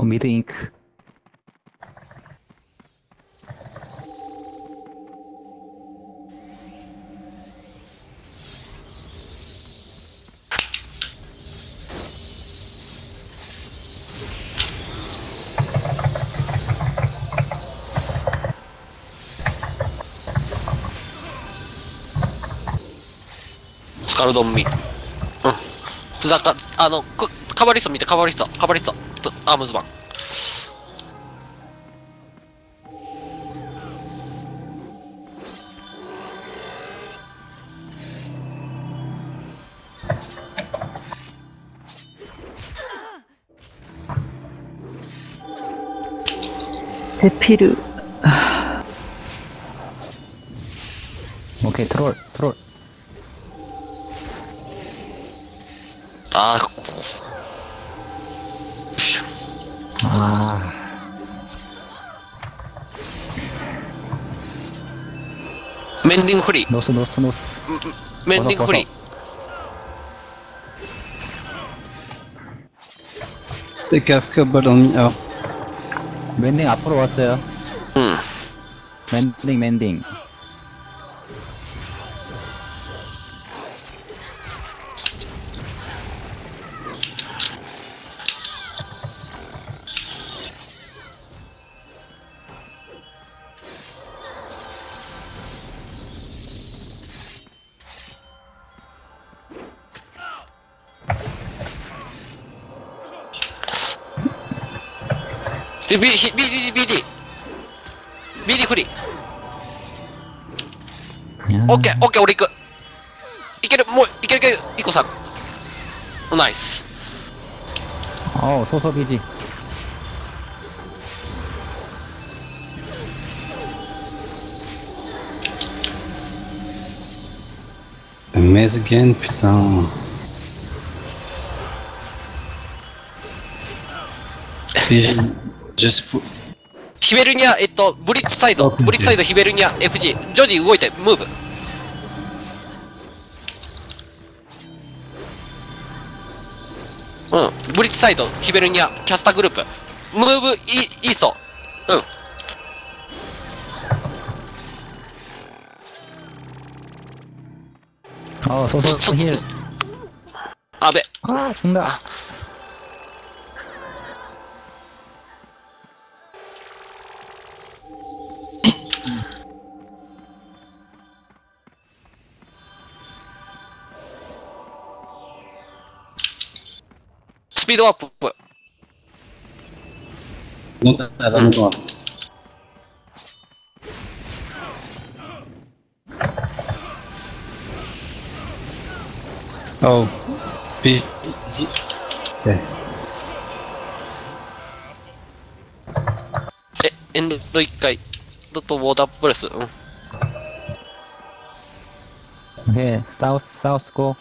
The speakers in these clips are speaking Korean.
미드 잉크. スカルドンミ。うん。津田か、カバリスト見て、カバリスト。アームズマン。 대피르. 오케이, 트롤. 아, 아, 멘딩 프리. 노스. 멘딩 벗어. 프리. Kafka balon. Ja. 랜딩 앞으로 왔어요. 응. 랜딩. BD フリー。 야, オッケー、俺行く。いける、イコさん。ナイス。 소sob이지. Mais again, putain. Just fou. ヒベルニア、ブリッジサイド、ヒベルニア、FG。ジョディ動いて、ムーブ。うん。ブリッジサイド、ヒベルニア、キャスターグループ。ムーブ、イースト。うん。 소섭 힐. 阿部。 아, 죽는다. 스피드アップ。 Non, t'as vraiment droit. Oh. P. Okay. エンド1回。ドットウォータープレス。うん。 오케이, 사우스 고.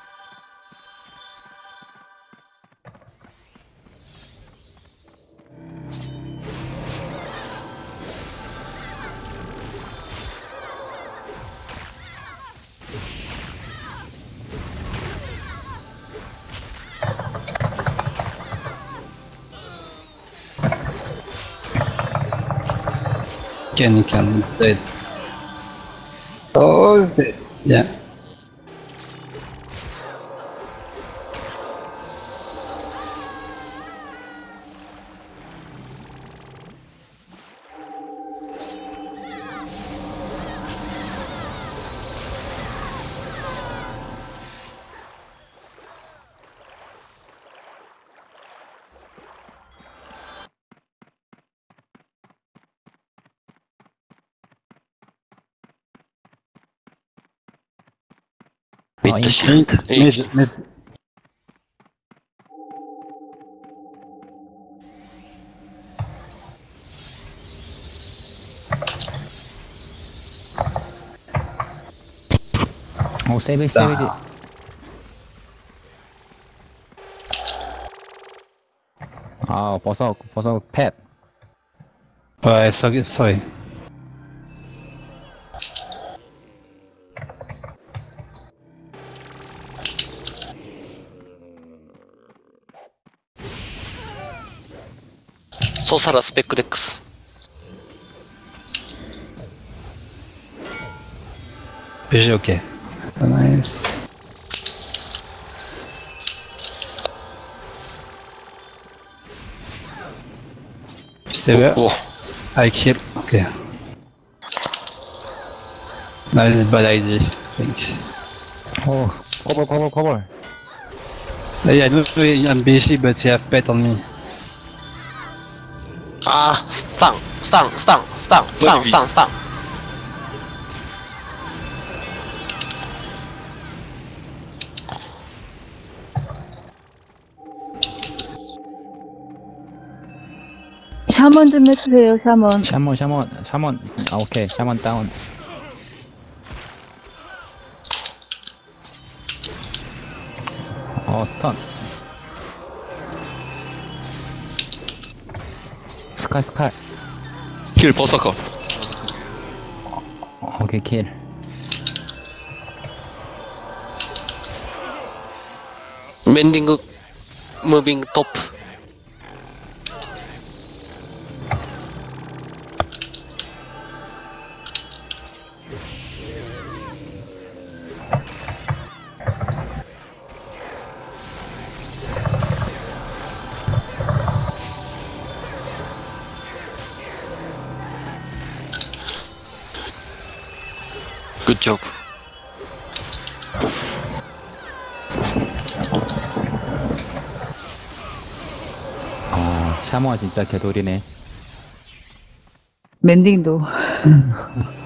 Can is dead. Oh, he's dead. Yeah. Mid shit. Mid. 세이브지. 버섯 팻. Ouais, sorry. 소사라 스펙데크스. BG, ok. Nice. Saber. 오. I kill. Okay. Nice, bad idea. Think. 오, 커벌. Yeah, I don't know I'm BG, but he have pet on me. 아, 스탕. 샤먼 좀 해주세요, 샤먼. 샤먼. 아, 오케이. 샤먼 다운. 스턴. 스칼. 킬 버서커. 오케이, 킬. 멘딩그 무빙 토프. 굿조브. 샤머가 진짜 개돌이네. 멘딩도.